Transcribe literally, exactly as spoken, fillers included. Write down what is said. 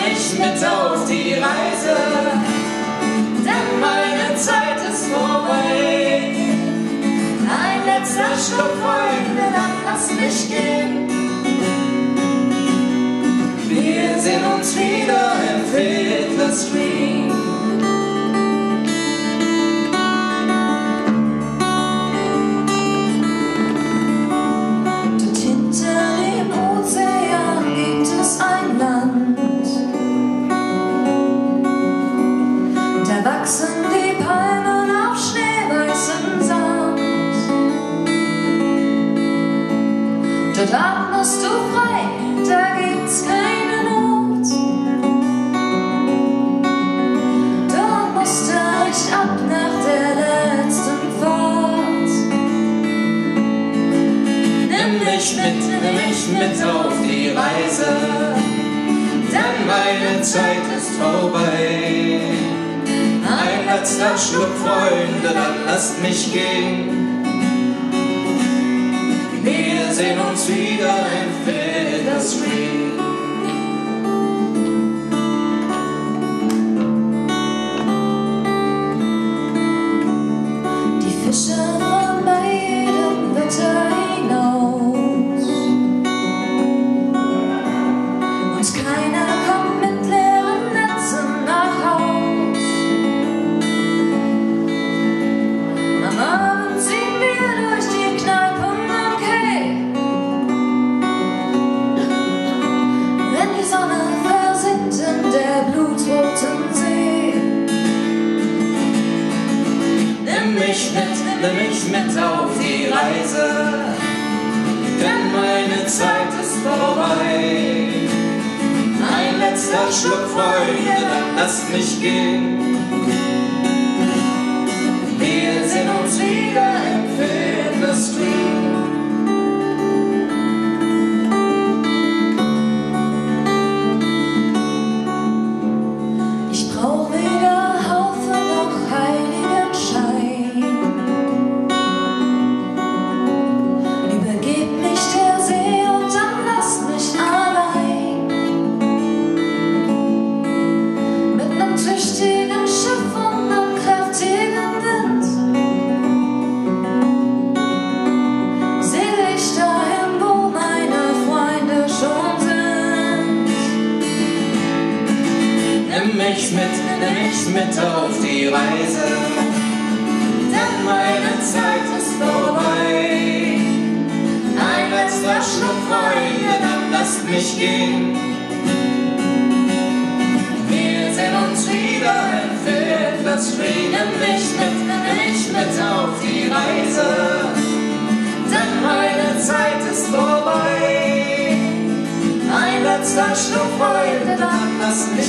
mich mit auf die Reise, denn meine Zeit ist vorbei. Ein letzter Schluck, Freunde, dann lass mich gehen. Wir sehen uns wieder im Fiddler Stream. Dort hinter dem Ozean gibt es ein Land. Da wachsen die Palmen auf schneeweißem Sand. Dort atmest du frei, da gibt's keine Not. Dort musst du nicht ab nach der letzten Fahrt. Nimm mich mit, nimm mich mit auf die Reise, denn meine Zeit ist vorbei. Ein letzter Schluck, Freunde, dann lasst mich gehen. Wir sehen uns wieder im Fiddler Stream. Die Fische fahren bei jedem Wetter hinaus, und keiner kommt mit leeren Netzen nach Haus. Am Abend ziehen wir durch die Kneipen am Quai. Wenn die Sonne versinkt in der blutroten See. Nimm mich mit, nimm mich mit auf die Reise, denn meine Zeit ist vorbei. Ein letzter Schluck, Freunde, dann lasst mich gehen. Wir sehen uns wieder im Fiddler Stream. Ich brauch weder Haufe noch Heiligenschein. Übergib mich der See und dann lasst mich allein. Mit nem tüchtigen Schiff und nem kräftigen Wind segle ich dahin, wo meine Freunde schon sind. Nimm mich mit, nimm mich mit auf die Reise, denn meine Zeit ist vorbei. Ein letzter Schluck, Freunde, dann lasst mich gehen. Wir sehen uns wieder im Fiddler Stream. Nimm mich mit, nimm mich mit auf die Reise, denn meine Zeit ist vorbei. Ein letzter Schluck, Freunde, dann lasst mich